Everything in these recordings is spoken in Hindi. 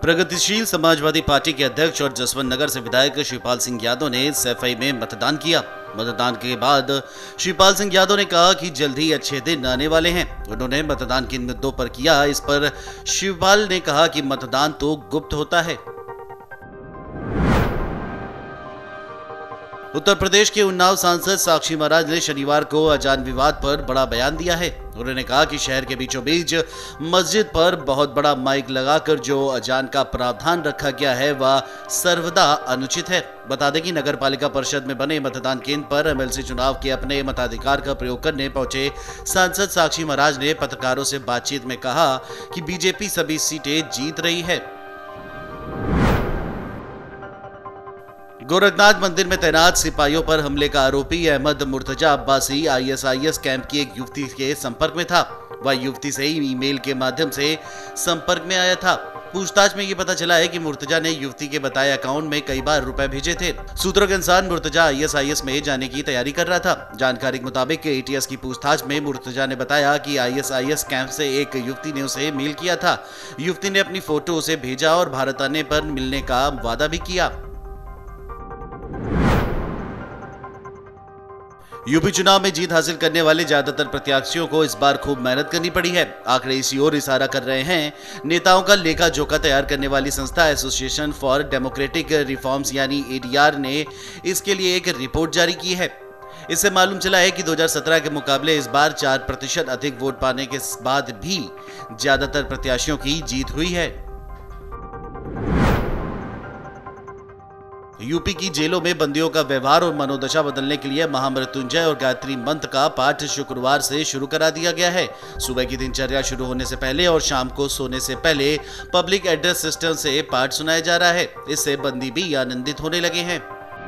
प्रगतिशील समाजवादी पार्टी के अध्यक्ष और जसवंत नगर से विधायक शिवपाल सिंह यादव ने सफाई में मतदान किया। मतदान के बाद शिवपाल सिंह यादव ने कहा कि जल्द ही अच्छे दिन आने वाले हैं। उन्होंने मतदान किन मुद्दों पर किया, इस पर शिवपाल ने कहा कि मतदान तो गुप्त होता है। उत्तर प्रदेश के उन्नाव सांसद साक्षी महाराज ने शनिवार को अजान विवाद पर बड़ा बयान दिया है। उन्होंने कहा कि शहर के बीचों बीच मस्जिद पर बहुत बड़ा माइक लगाकर जो अजान का प्रावधान रखा गया है वह सर्वदा अनुचित है। बता दें कि नगर पालिका परिषद में बने मतदान केंद्र पर एमएलसी चुनाव के अपने मताधिकार का प्रयोग करने पहुंचे सांसद साक्षी महाराज ने पत्रकारों से बातचीत में कहा कि बीजेपी सभी सीटें जीत रही है। गोरखनाथ मंदिर में तैनात सिपाहियों पर हमले का आरोपी अहमद मुर्तजा अब्बासी आईएसआईएस कैंप की एक युवती के संपर्क में था। वह युवती से ही ईमेल के माध्यम से संपर्क में आया था। पूछताछ में ये पता चला है कि मुर्तजा ने युवती के बताए अकाउंट में कई बार रुपए भेजे थे। सूत्रों के अनुसार मुर्तजा आईएसआईएस में जाने की तैयारी कर रहा था। जानकारी के मुताबिक एटीएस की पूछताछ में मुर्तजा ने बताया कि आईएसआईएस कैंप से एक युवती ने उसे मेल किया था। युवती ने अपनी फोटो उसे भेजा और भारत आने पर मिलने का वादा भी किया। यूपी चुनाव में जीत हासिल करने वाले ज्यादातर प्रत्याशियों को इस बार खूब मेहनत करनी पड़ी है। आंकड़े इसी ओर इशारा कर रहे हैं। नेताओं का लेखा जोखा तैयार करने वाली संस्था एसोसिएशन फॉर डेमोक्रेटिक रिफॉर्म्स यानी एडीआर ने इसके लिए एक रिपोर्ट जारी की है। इससे मालूम चला है कि 2017 के मुकाबले इस बार 4% अधिक वोट पाने के बाद भी ज्यादातर प्रत्याशियों की जीत हुई है। यूपी की जेलों में बंदियों का व्यवहार और मनोदशा बदलने के लिए महामृत्युंजय और गायत्री मंत्र का पाठ शुक्रवार से शुरू करा दिया गया है। सुबह की दिनचर्या शुरू होने से पहले और शाम को सोने से पहले पब्लिक एड्रेस सिस्टम से पाठ सुनाया जा रहा है। इससे बंदी भी आनंदित होने लगे हैं।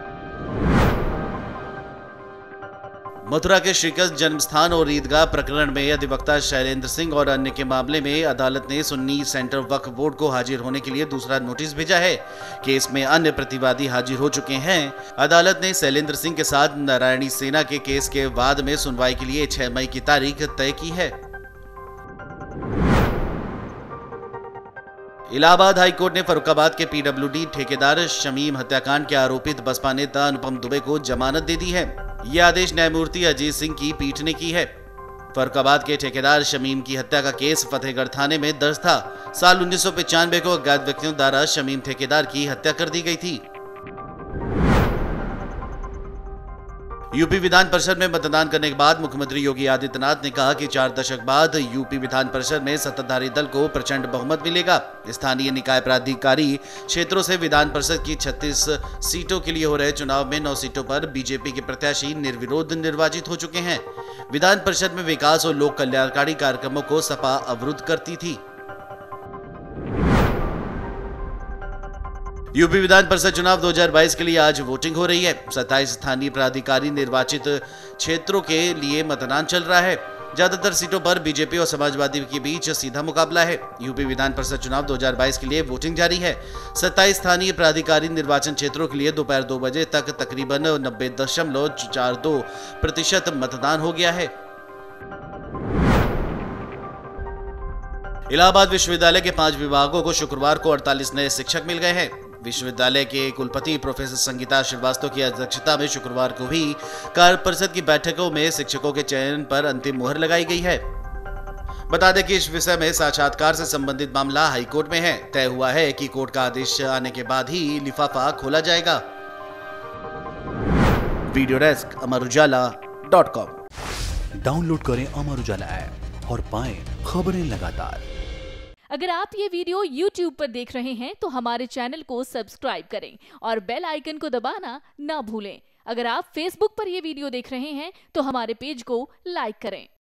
मथुरा के श्रीकृष्ण जन्मस्थान और ईदगाह प्रकरण में अधिवक्ता शैलेंद्र सिंह और अन्य के मामले में अदालत ने सुन्नी सेंट्रल वक्फ बोर्ड को हाजिर होने के लिए दूसरा नोटिस भेजा है। केस में अन्य प्रतिवादी हाजिर हो चुके हैं। अदालत ने शैलेंद्र सिंह के साथ नारायणी सेना के केस के बाद में सुनवाई के लिए 6 मई की तारीख तय की है। इलाहाबाद हाईकोर्ट ने फर्रुखाबाद के पीडब्ल्यूडी ठेकेदार शमीम हत्याकांड के आरोपित बसपा नेता अनुपम दुबे को जमानत दे दी है। यह आदेश न्यायमूर्ति अजीत सिंह की पीठ ने की है। फर्रुखाबाद के ठेकेदार शमीम की हत्या का केस फतेहगढ़ थाने में दर्ज था। साल 1995 को अज्ञात व्यक्तियों द्वारा शमीम ठेकेदार की हत्या कर दी गई थी। यूपी विधान परिषद में मतदान करने के बाद मुख्यमंत्री योगी आदित्यनाथ ने कहा कि 4 दशक बाद यूपी विधान परिषद में सत्ताधारी दल को प्रचंड बहुमत मिलेगा। स्थानीय निकाय प्राधिकारी क्षेत्रों से विधान परिषद की 36 सीटों के लिए हो रहे चुनाव में 9 सीटों पर बीजेपी के प्रत्याशी निर्विरोध निर्वाचित हो चुके हैं। विधान परिषद में विकास और लोक कल्याणकारी कार्यक्रमों को सपा अवरुद्ध करती थी। यूपी विधान परिषद चुनाव 2022 के लिए आज वोटिंग हो रही है। 27 स्थानीय प्राधिकारी निर्वाचित क्षेत्रों के लिए मतदान चल रहा है। ज्यादातर सीटों पर बीजेपी और समाजवादी के बीच सीधा मुकाबला है। यूपी विधान परिषद चुनाव 2022 के लिए वोटिंग जारी है। 27 स्थानीय प्राधिकारी निर्वाचन क्षेत्रों के लिए दोपहर 2 बजे तक तकरीबन 90.42% मतदान हो गया है। इलाहाबाद विश्वविद्यालय के 5 विभागों को शुक्रवार को 48 नए शिक्षक मिल गए हैं। विश्वविद्यालय के कुलपति प्रोफेसर संगीता श्रीवास्तव की अध्यक्षता में शुक्रवार को हुई कार्य परिषद की बैठकों में शिक्षकों के चयन पर अंतिम मुहर लगाई गई है। बता दें कि इस विषय में साक्षात्कार से संबंधित मामला हाईकोर्ट में है। तय हुआ है कि कोर्ट का आदेश आने के बाद ही लिफाफा खोला जाएगा। Video desk amarujala.com। डाउनलोड करें अमर उजाला ऐप और पाएं खबरें लगातार। अगर आप ये वीडियो YouTube पर देख रहे हैं तो हमारे चैनल को सब्सक्राइब करें और बेल आइकन को दबाना ना भूलें। अगर आप Facebook पर ये वीडियो देख रहे हैं तो हमारे पेज को लाइक करें।